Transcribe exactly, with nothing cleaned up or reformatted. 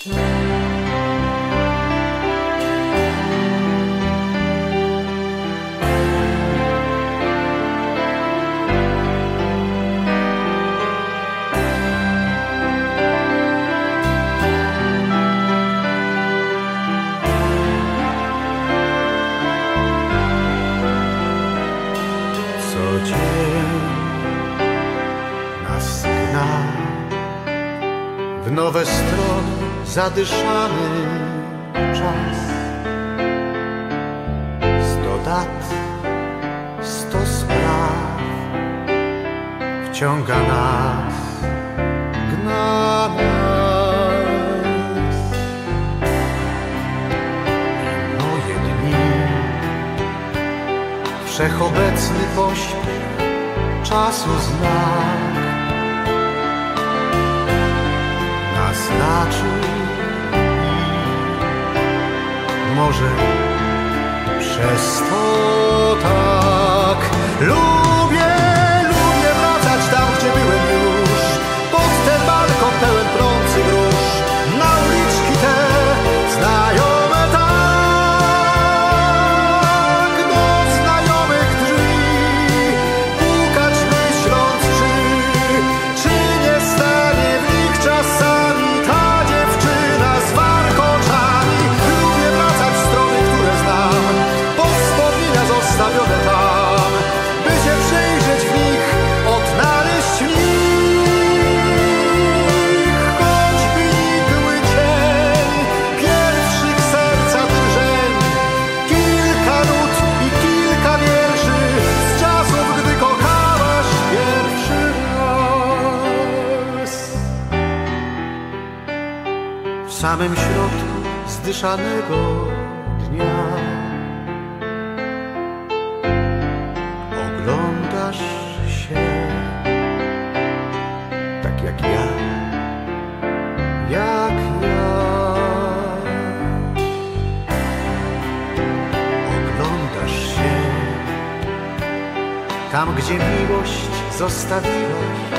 W nowe strony zadyszany czas. Sto dat, sto spraw wciąga nas, gna nas. I moje dni, wszechobecny pośpiech czasu znak naznaczy i może przez to tak lubię, lubię wracać tam, gdzie byłem już, pod ten balkon pełen prących róż, na uliczki te znajome tak, do znajomych drzwi pukać myśląc, czy, czy nie stanie w nich czasami ta dziewczyna z warkoczami. Lubię wracać w strony, które znam, po wspomnienia zostawione tam, by się przejrzeć w nich, odnaleźć w nich choćby igły cień pierwszych serca drżeń. Kilka nut i kilka wierszy z czasów, gdy kochałaś pierwszy raz. W samym środku zdyszanego dnia oglądasz się tak jak ja, jak ja. Oglądasz się tam, gdzie miłość zostawiłaś